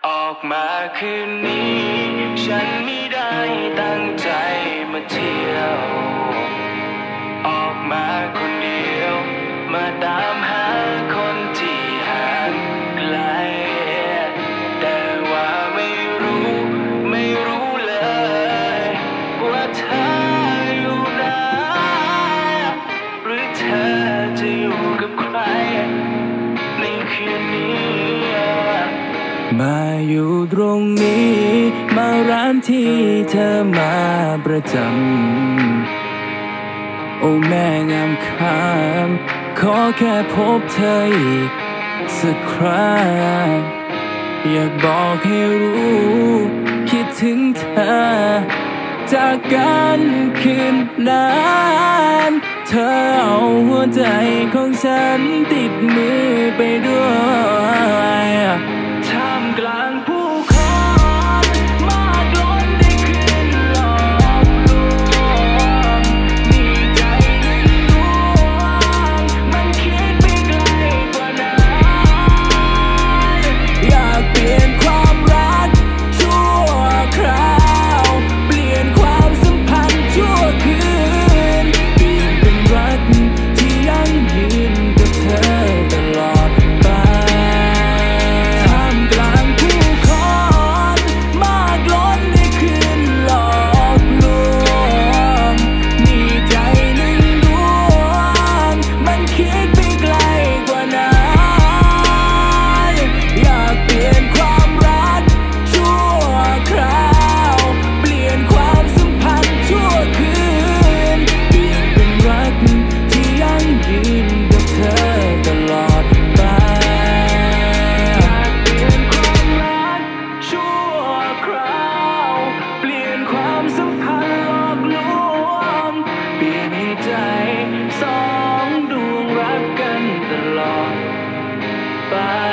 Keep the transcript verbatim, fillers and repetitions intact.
ออกมาคืนนี้ฉันไม่ได้ตั้งใจมาเที่ยวออกมาคนเดียวมาตามหาคนที่ห่างไกลแต่ว่าไม่รู้ไม่รู้เลยว่าเธออยู่ไหนหรือเธอจะอยู่กับใครในคืนนี้มาอยู่ตรงนี้มาร้านที่เธอมาประจำโอ้แม่งามคำขอแค่พบเธออีกสักครั้งอยากบอกให้รู้คิดถึงเธอจากกันคืนนั้นเธอเอาหัวใจของฉันติดมือไปด้วยท่ามกลางผู้คนมากล้นได้คืนหลอกลวงมีใจหนึ่งดวงมันคิดไปไกลกว่านั้นอยากเปลี่ยนความรักชั่วคราวเปลี่ยนความสัมพันธ์ชั่วคืนเปลี่ยนเป็นรักที่ยั่งยืนกับเธอตลอดไปใจสองดวงรักกันตลอดไป